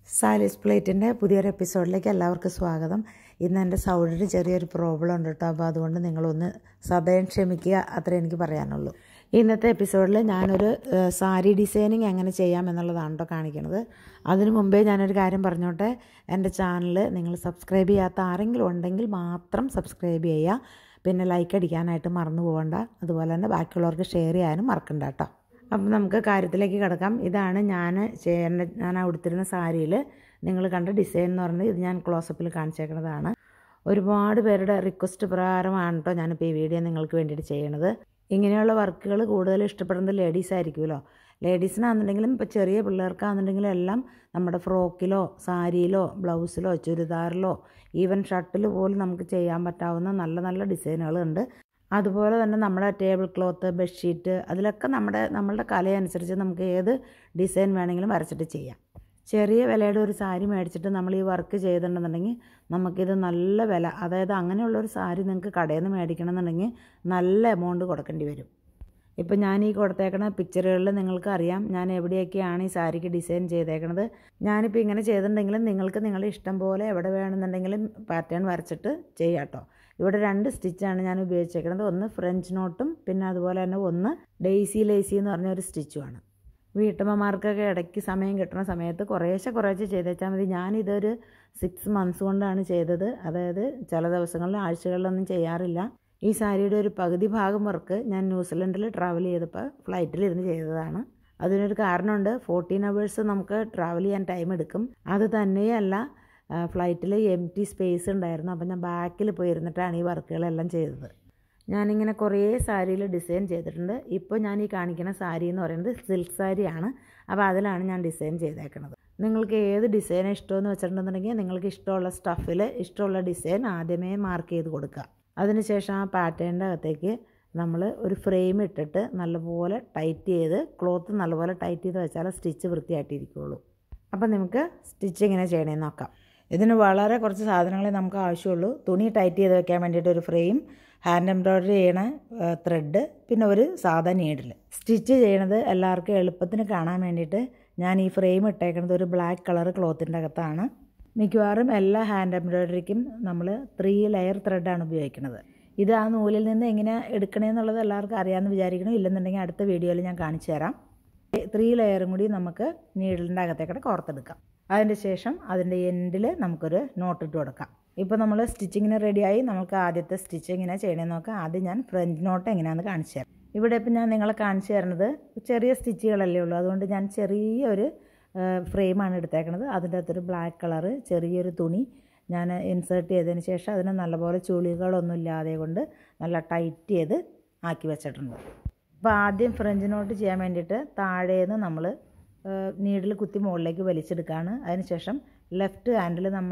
സാലീസ് പ്ലേറ്റിൻ്റെ പുതിയൊരു എപ്പിസോഡിലേക്ക് എല്ലാവർക്കും സ്വാഗതം. ഇന്ന് എൻ്റെ സൗണ്ടിന് ചെറിയൊരു പ്രോബ്ലം ഉണ്ട് കേട്ടോ. അപ്പോൾ അതുകൊണ്ട് നിങ്ങളൊന്ന് സദയം ക്ഷമിക്കുക, അത്രേ എനിക്ക് പറയാനുള്ളൂ. ഇന്നത്തെ എപ്പിസോഡിൽ ഞാനൊരു സാരി ഡിസൈനിങ് എങ്ങനെ ചെയ്യാം എന്നുള്ളതാണ് കേട്ടോ കാണിക്കുന്നത്. അതിനു മുമ്പേ ഞാനൊരു കാര്യം പറഞ്ഞോട്ടെ. എൻ്റെ ചാനൽ നിങ്ങൾ സബ്സ്ക്രൈബ് ചെയ്യാത്ത ആരെങ്കിലും ഉണ്ടെങ്കിൽ മാത്രം സബ്സ്ക്രൈബ് ചെയ്യുക. പിന്നെ ലൈക്ക് അടിക്കാനായിട്ട് മറന്നു പോകണ്ട. അതുപോലെ തന്നെ ബാക്കിയുള്ളവർക്ക് ഷെയർ ചെയ്യാനും മറക്കണ്ട കേട്ടോ. അപ്പം നമുക്ക് കാര്യത്തിലേക്ക് കിടക്കാം. ഇതാണ് ഞാൻ ഉടുത്തിരുന്ന സാരിയിൽ നിങ്ങൾ കണ്ട ഡിസൈൻ എന്ന് പറയുന്നത്. ഇത് ഞാൻ ക്ലോസപ്പിൽ കാണിച്ചേക്കുന്നതാണ്. ഒരുപാട് പേരുടെ റിക്വസ്റ്റ് പ്രകാരമാണ് കേട്ടോ ഞാനിപ്പോൾ ഈ വീഡിയോ നിങ്ങൾക്ക് വേണ്ടിയിട്ട് ചെയ്യണത്. ഇങ്ങനെയുള്ള വർക്കുകൾ കൂടുതൽ ഇഷ്ടപ്പെടുന്നത് ലേഡീസ് ആയിരിക്കുമല്ലോ. ലേഡീസിനാണെന്നുണ്ടെങ്കിലും ഇപ്പോൾ ചെറിയ പിള്ളേർക്കാണെന്നുണ്ടെങ്കിലും എല്ലാം നമ്മുടെ ഫ്രോക്കിലോ സാരിയിലോ ബ്ലൗസിലോ ചുരിദാറിലോ ഈവൻ ഷർട്ടിൽ പോലും നമുക്ക് ചെയ്യാൻ പറ്റാവുന്ന നല്ല നല്ല ഡിസൈനുകളുണ്ട്. അതുപോലെ തന്നെ നമ്മുടെ ടേബിൾ ക്ലോത്ത്, ബെഡ്ഷീറ്റ്, അതിലൊക്കെ നമ്മളുടെ കലയനുസരിച്ച് നമുക്ക് ഏത് ഡിസൈൻ വേണമെങ്കിലും വരച്ചിട്ട് ചെയ്യാം. ചെറിയ വിലയുടെ ഒരു സാരി മേടിച്ചിട്ട് നമ്മൾ ഈ വർക്ക് ചെയ്തിട്ടുണ്ടെന്നുണ്ടെങ്കിൽ നമുക്കിത് നല്ല വില, അതായത് അങ്ങനെയുള്ളൊരു സാരി നിങ്ങൾക്ക് കടയിൽ നിന്ന് മേടിക്കണമെന്നുണ്ടെങ്കിൽ നല്ല എമൗണ്ട് കൊടുക്കേണ്ടി വരും. ഇപ്പം ഞാൻ ഈ കൊടുത്തേക്കണ പിക്ചറുകളിൽ നിങ്ങൾക്ക് അറിയാം ഞാൻ എവിടെയൊക്കെയാണ് ഈ സാരിക്ക് ഡിസൈൻ ചെയ്തേക്കണത്. ഞാനിപ്പോൾ ഇങ്ങനെ ചെയ്തിട്ടുണ്ടെങ്കിലും നിങ്ങൾക്ക് നിങ്ങളുടെ ഇഷ്ടം പോലെ എവിടെ വേണമെന്നുണ്ടെങ്കിലും പാറ്റേൺ വരച്ചിട്ട് ചെയ്യാം കേട്ടോ. ഇവിടെ 2 സ്റ്റിച്ചാണ് ഞാൻ ഉപയോഗിച്ചേക്കുന്നത്. ഒന്ന് ഫ്രഞ്ച് നോട്ടും പിന്നെ അതുപോലെ തന്നെ ഒന്ന് ഡെയ്സി ലേസി എന്ന് പറഞ്ഞൊരു സ്റ്റിച്ചുമാണ്. വീട്ടമ്മമാർക്കൊക്കെ ഇടയ്ക്ക് സമയം കിട്ടുന്ന സമയത്ത് കുറേശ്ശെ ചെയ്തേച്ചാൽ മതി. ഞാനിതൊരു 6 മന്ത്സ് കൊണ്ടാണ് ചെയ്തത്. അതായത് ചില ദിവസങ്ങളിൽ ആഴ്ചകളിലൊന്നും ചെയ്യാറില്ല. ഈ സാരിയുടെ ഒരു പകുതി ഭാഗം വർക്ക് ഞാൻ ന്യൂസിലൻഡിൽ ട്രാവൽ ചെയ്തപ്പോൾ ഫ്ലൈറ്റിലിരുന്ന് ചെയ്തതാണ്. അതിനൊരു കാരണമുണ്ട്. 14 hours നമുക്ക് ട്രാവൽ ചെയ്യാൻ ടൈം എടുക്കും. അത് തന്നെയല്ല, ഫ്ലൈറ്റിൽ എംപ്റ്റി സ്പേസ് ഉണ്ടായിരുന്നു. അപ്പം ഞാൻ ബാക്കിൽ പോയി ഇരുന്നിട്ടാണ് ഈ വർക്കുകളെല്ലാം ചെയ്തത്. ഞാനിങ്ങനെ കുറേ സാരിയിൽ ഡിസൈൻ ചെയ്തിട്ടുണ്ട്. ഇപ്പോൾ ഞാൻ ഈ കാണിക്കുന്ന സാരി എന്ന് പറയുന്നത് സിൽക്ക് സാരിയാണ്. അപ്പോൾ അതിലാണ് ഞാൻ ഡിസൈൻ ചെയ്തേക്കുന്നത്. നിങ്ങൾക്ക് ഏത് ഡിസൈൻ ഇഷ്ടമെന്ന് വെച്ചിട്ടുണ്ടെന്നുണ്ടെങ്കിൽ നിങ്ങൾക്ക് ഇഷ്ടമുള്ള സ്റ്റഫിൽ ഇഷ്ടമുള്ള ഡിസൈൻ ആദ്യമേ മാർക്ക് ചെയ്ത് കൊടുക്കുക. അതിനുശേഷം ആ പാറ്റേണിൻ്റെ അകത്തേക്ക് നമ്മൾ ഒരു ഫ്രെയിം ഇട്ടിട്ട് നല്ലപോലെ ടൈറ്റ് ചെയ്ത്, ക്ലോത്ത് നല്ലപോലെ ടൈറ്റ് ചെയ്ത് വെച്ചാൽ സ്റ്റിച്ച് വൃത്തിയായിട്ടിരിക്കുകയുള്ളൂ. അപ്പം നമുക്ക് സ്റ്റിച്ച് എങ്ങനെ ചെയ്യണമെന്ന് നോക്കാം. ഇതിന് വളരെ കുറച്ച് സാധനങ്ങളെ നമുക്ക് ആവശ്യമുള്ളൂ. തുണി ടൈറ്റ് ചെയ്ത് വെക്കാൻ വേണ്ടിയിട്ട് ഒരു ഫ്രെയിം, ഹാൻഡ് എംബ്രോയ്ഡറി ചെയ്യണ ത്രെഡ്, പിന്നെ ഒരു സാധാ നീഡിൽ. സ്റ്റിച്ച് ചെയ്യണത് എല്ലാവർക്കും എളുപ്പത്തിന് കാണാൻ വേണ്ടിയിട്ട് ഞാൻ ഈ ഫ്രെയിം ഇട്ടേക്കുന്നത് ഒരു ബ്ലാക്ക് കളർ ക്ലോത്തിൻ്റെ അകത്താണ്. മിക്കവാറും എല്ലാ ഹാൻഡ് എംബ്രോയ്ഡറിക്കും നമ്മൾ 3 ലെയർ ത്രെഡാണ് ഉപയോഗിക്കുന്നത്. ഇത് ആ നൂലിൽ നിന്ന് എങ്ങനെ എടുക്കണമെന്നുള്ളത് എല്ലാവർക്കും അറിയാമെന്ന് വിചാരിക്കണം. ഇല്ലെന്നുണ്ടെങ്കിൽ അടുത്ത വീഡിയോയിൽ ഞാൻ കാണിച്ചു തരാം. 3 ലെയറും കൂടി നമുക്ക് നീഡിലിൻ്റെ അകത്തേക്കൂടെ കോർത്തെടുക്കാം. അതിൻ്റെ ശേഷം അതിൻ്റെ എൻഡിൽ നമുക്കൊരു നോട്ട് ഇട്ട് കൊടുക്കാം. ഇപ്പോൾ നമ്മൾ സ്റ്റിച്ചിങ്ങിന് റെഡിയായി. നമുക്ക് ആദ്യത്തെ സ്റ്റിച്ച് എങ്ങനെ ചെയ്യണമെന്ന് നോക്കാം. ആദ്യം ഞാൻ ഫ്രഞ്ച് നോട്ട് എങ്ങനെയാണെന്ന് കാണിച്ചു തരാം. ഇവിടെ ഇപ്പം ഞാൻ നിങ്ങളെ കാണിച്ചു തരുന്നത് ചെറിയ സ്റ്റിച്ചുകളല്ലേ ഉള്ളൂ. അതുകൊണ്ട് ഞാൻ ചെറിയൊരു ഫ്രെയിമാണ് എടുത്തേക്കണത്. അതിൻ്റെ അകത്തൊരു ബ്ലാക്ക് കളറ് ചെറിയൊരു തുണി ഞാൻ ഇൻസേർട്ട് ചെയ്തതിന് ശേഷം അതിന് നല്ലപോലെ ചുളികളൊന്നും ഇല്ലാതെ കൊണ്ട് നല്ല ടൈറ്റ് ചെയ്ത് ആക്കി വെച്ചിട്ടുണ്ട്. അപ്പോൾ ആദ്യം ഫ്രഞ്ച് നോട്ട് ചെയ്യാൻ വേണ്ടിയിട്ട് താഴേന്ന് നമ്മൾ നീഡിൽ കുത്തി മുകളിലേക്ക് വലിച്ചെടുക്കുകയാണ്. അതിനുശേഷം ലെഫ്റ്റ് ഹാൻഡിൽ നമ്മൾ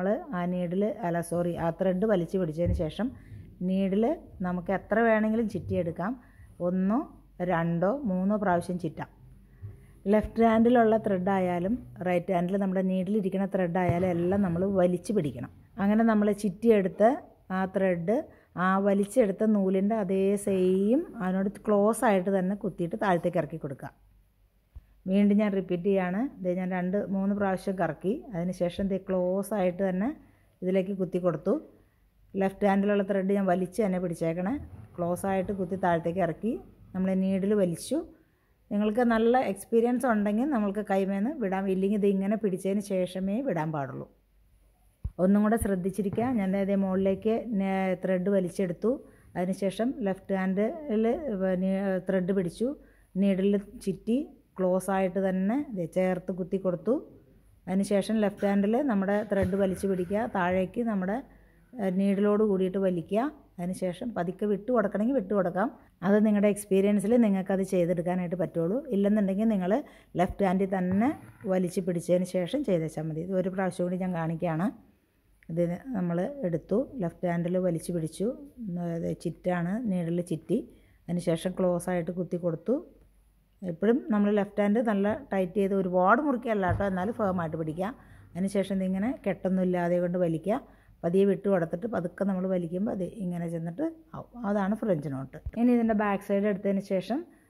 ആ ത്രെഡ് വലിച്ച് പിടിച്ചതിന് ശേഷം നീഡിൽ നമുക്ക് എത്ര വേണമെങ്കിലും ചിറ്റിയെടുക്കാം. 1, 2, 3 പ്രാവശ്യം ചിറ്റാം. ലെഫ്റ്റ് ഹാൻഡിലുള്ള ത്രെഡ് ആയാലും റൈറ്റ് ഹാൻഡിൽ നമ്മുടെ നീഡിലിരിക്കുന്ന ത്രെഡ് ആയാലും എല്ലാം നമ്മൾ വലിച്ച് പിടിക്കണം. അങ്ങനെ നമ്മൾ ചിറ്റിയെടുത്ത് ആ ത്രെഡ് ആ വലിച്ചെടുത്ത നൂലിൻ്റെ അതേ സെയിം അതിനോട് ക്ലോസ് ആയിട്ട് തന്നെ കുത്തിയിട്ട് താഴത്തേക്ക് ഇറക്കി കൊടുക്കുക. വീണ്ടും ഞാൻ റിപ്പീറ്റ് ചെയ്യാണ്. ഇത് ഞാൻ 2-3 പ്രാവശ്യം കറക്കി. അതിനുശേഷം ഇത് ക്ലോസ് ആയിട്ട് തന്നെ ഇതിലേക്ക് കുത്തി കൊടുത്തു. ലെഫ്റ്റ് ഹാൻഡിലുള്ള ത്രെഡ് ഞാൻ വലിച്ച് തന്നെ പിടിച്ചേക്കണേ. ക്ലോസ് ആയിട്ട് കുത്തി താഴത്തേക്ക് ഇറക്കി നമ്മൾ നീഡിൽ വലിച്ചു. നിങ്ങൾക്ക് നല്ല എക്സ്പീരിയൻസ് ഉണ്ടെങ്കിൽ നമ്മൾക്ക് കൈമേന്ന് വിടാം. ഇല്ലെങ്കിൽ ഇത് ഇങ്ങനെ പിടിച്ചതിന് ശേഷമേ വിടാൻ പാടുള്ളൂ. ഒന്നും കൂടെ ശ്രദ്ധിച്ചിരിക്കുക. ഞാൻ അതേ മുകളിലേക്ക് ത്രെഡ് വലിച്ചെടുത്തു. അതിനുശേഷം ലെഫ്റ്റ് ഹാൻഡിൽ ത്രെഡ് പിടിച്ചു, നീഡിൽ ചിറ്റി ക്ലോസ് ആയിട്ട് തന്നെ ചേർത്ത് കുത്തി കൊടുത്തു. അതിനുശേഷം ലെഫ്റ്റ് ഹാൻഡിൽ നമ്മുടെ ത്രെഡ് വലിച്ച് പിടിക്കുക, താഴേക്ക് നമ്മുടെ നീഡിലോട് കൂടിയിട്ട് വലിക്കുക. അതിനുശേഷം പതുക്കെ വിട്ട് കൊടുക്കണമെങ്കിൽ വിട്ട് കൊടുക്കാം. അത് നിങ്ങളുടെ എക്സ്പീരിയൻസിൽ നിങ്ങൾക്കത് ചെയ്തെടുക്കാനായിട്ട് പറ്റുള്ളൂ. ഇല്ലെന്നുണ്ടെങ്കിൽ നിങ്ങൾ ലെഫ്റ്റ് ഹാൻഡിൽ തന്നെ വലിച്ച് പിടിച്ചതിന് ശേഷം ചെയ്തേച്ചാൽ മതി. ഇത് ഒരു പ്രാവശ്യം കൂടി ഞാൻ കാണിക്കുകയാണ്. ഇത് നമ്മൾ എടുത്തു, ലെഫ്റ്റ് ഹാൻഡിൽ വലിച്ച് പിടിച്ചു, ചിറ്റാണ് നീഡിൽ ചിറ്റി. അതിനുശേഷം ക്ലോസ് ആയിട്ട് കുത്തി കൊടുത്തു. എപ്പോഴും നമ്മൾ ലെഫ്റ്റ് ഹാൻഡ് നല്ല ടൈറ്റ് ചെയ്ത് ഒരുപാട് മുറിക്കല്ല കേട്ടോ, എന്നാലും ഫേമായിട്ട് പിടിക്കുക. അതിനുശേഷം ഇതിങ്ങനെ കെട്ടൊന്നും ഇല്ലാതെ കൊണ്ട് വലിക്കുക. പതിയെ വിട്ട് കൊടുത്തിട്ട് പതുക്കെ നമ്മൾ വലിക്കുമ്പോൾ അത് ഇങ്ങനെ ചെന്നിട്ട് ആവും. അതാണ് ഫ്രഞ്ച് നോട്ട്. ഇനി ഇതിൻ്റെ ബാക്ക് സൈഡ് എടുത്തതിന് ശേഷം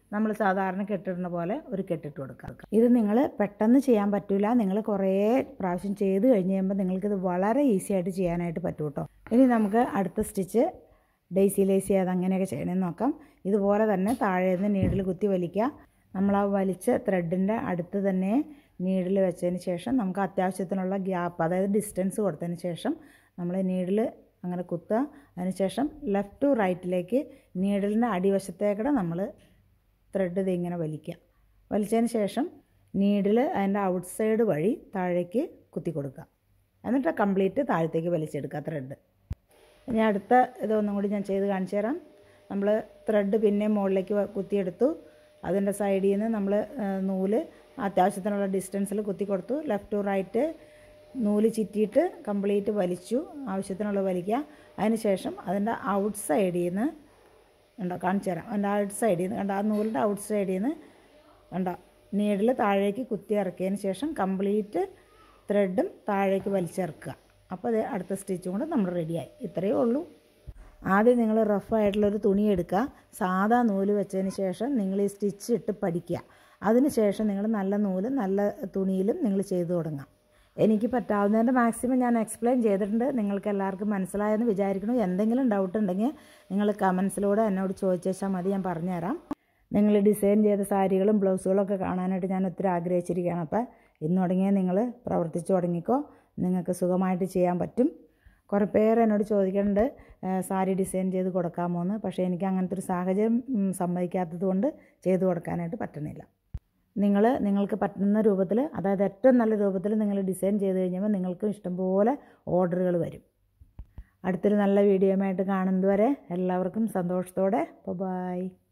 നമ്മൾ സാധാരണ കെട്ടിടുന്ന പോലെ ഒരു കെട്ടിട്ട് കൊടുക്കുക. ഇത് നിങ്ങൾ പെട്ടെന്ന് ചെയ്യാൻ പറ്റില്ല, നിങ്ങൾ കുറേ പ്രാവശ്യം ചെയ്ത് കഴിഞ്ഞ് കഴിയുമ്പോൾ നിങ്ങൾക്കിത് വളരെ ഈസി ആയിട്ട് ചെയ്യാനായിട്ട് പറ്റും കേട്ടോ. ഇനി നമുക്ക് അടുത്ത സ്റ്റിച്ച് ഡെയ്സി ലേസി അത് അങ്ങനെയൊക്കെ ചെയ്യണമെന്ന് നോക്കാം. ഇതുപോലെ തന്നെ താഴെ നിന്ന് നീഡിൽ കുത്തി വലിക്കുക. നമ്മൾ ആ വലിച്ച ത്രെഡിൻ്റെ അടുത്ത് തന്നെ നീഡിൽ വെച്ചതിന് ശേഷം നമുക്ക് അത്യാവശ്യത്തിനുള്ള ഗ്യാപ്പ്, അതായത് ഡിസ്റ്റൻസ് കൊടുത്തതിന് ശേഷം നമ്മൾ നീഡിൽ അങ്ങനെ കുത്തുക. അതിനുശേഷം ലെഫ്റ്റ് ടു റൈറ്റിലേക്ക് നീഡിലിൻ്റെ അടിവശത്തേക്കൂടെ നമ്മൾ ത്രെഡ് ഇതിങ്ങനെ വലിക്കുക. വലിച്ചതിന് ശേഷം നീഡിൽ അതിൻ്റെ ഔട്ട് സൈഡ് വഴി താഴേക്ക് കുത്തി കൊടുക്കുക. എന്നിട്ട് കംപ്ലീറ്റ് താഴത്തേക്ക് വലിച്ചെടുക്കുക ത്രെഡ്. ഇനി അടുത്ത ഇതൊന്നും കൂടി ഞാൻ ചെയ്ത് കാണിച്ചു തരാം. നമ്മൾ ത്രെഡ് പിന്നെ മുകളിലേക്ക് കുത്തിയെടുത്തു. അതിൻ്റെ സൈഡിൽ നിന്ന് നമ്മൾ നൂല് അത്യാവശ്യത്തിനുള്ള ഡിസ്റ്റൻസിൽ കുത്തി കൊടുത്തു. ലെഫ്റ്റ് ടു റൈറ്റ് നൂല് ചുറ്റിയിട്ട് കംപ്ലീറ്റ് വലിച്ചു, ആവശ്യത്തിനുള്ള വലിക്കുക. അതിന് ശേഷം അതിൻ്റെ ഔട്ട് സൈഡിൽ നിന്ന് കണ്ടോ, കാണിച്ചു തരാം. അതിൻ്റെ ഔട്ട് സൈഡിൽ നിന്ന് കണ്ടോ, ആ നൂലിൻ്റെ ഔട്ട് സൈഡിൽ നിന്ന് കണ്ടോ നീഡിൽ താഴേക്ക് കുത്തി ഇറക്കിയതിന് ശേഷം കംപ്ലീറ്റ് ത്രെഡും താഴേക്ക് വലിച്ചിറക്കുക. അപ്പോൾ അത് അടുത്ത സ്റ്റിച്ചും കൂടെ നമ്മൾ റെഡിയായി. ഇത്രയേ ഉള്ളൂ. ആദ്യം നിങ്ങൾ റഫായിട്ടുള്ളൊരു തുണി എടുക്കുക. സാധാ നൂല് വെച്ചതിന് ശേഷം നിങ്ങൾ ഈ സ്റ്റിച്ച് ഇട്ട് പഠിക്കുക. അതിന് ശേഷം നിങ്ങൾ നല്ല നൂല് നല്ല തുണിയിലും നിങ്ങൾ ചെയ്തു തുടങ്ങാം. എനിക്ക് പറ്റാവുന്നതിൻ്റെ മാക്സിമം ഞാൻ എക്സ്പ്ലെയിൻ ചെയ്തിട്ടുണ്ട്. നിങ്ങൾക്ക് എല്ലാവർക്കും മനസ്സിലായെന്ന് വിചാരിക്കുന്നു. എന്തെങ്കിലും ഡൗട്ട് ഉണ്ടെങ്കിൽ നിങ്ങൾ കമൻസിലൂടെ എന്നോട് ചോദിച്ചാൽ മതി, ഞാൻ പറഞ്ഞുതരാം. നിങ്ങൾ ഡിസൈൻ ചെയ്ത സാരികളും ബ്ലൗസുകളൊക്കെ കാണാനായിട്ട് ഞാൻ ഒത്തിരി ആഗ്രഹിച്ചിരിക്കുകയാണ്. അപ്പോൾ ഇന്ന് തുടങ്ങിയാൽ നിങ്ങൾ പ്രവർത്തിച്ചു തുടങ്ങിക്കോ, നിങ്ങൾക്ക് സുഖമായിട്ട് ചെയ്യാൻ പറ്റും. കുറേ പേര് എന്നോട് ചോദിക്കുന്നുണ്ട് സാരി ഡിസൈൻ ചെയ്ത് കൊടുക്കാമോ എന്ന്. പക്ഷേ എനിക്ക് അങ്ങനത്തെ ഒരു സാഹചര്യം സമ്മതിക്കാത്തത് കൊണ്ട് ചെയ്തു കൊടുക്കാനായിട്ട് പറ്റുന്നില്ല. നിങ്ങൾക്ക് പറ്റുന്ന രൂപത്തിൽ, അതായത് ഏറ്റവും നല്ല രൂപത്തിൽ നിങ്ങൾ ഡിസൈൻ ചെയ്ത് കഴിഞ്ഞപ്പോൾ നിങ്ങൾക്കും ഇഷ്ടംപോലെ ഓർഡറുകൾ വരും. അടുത്തൊരു നല്ല വീഡിയോയുമായിട്ട് കാണുന്നതുവരെ എല്ലാവർക്കും സന്തോഷത്തോടെ ബൈ.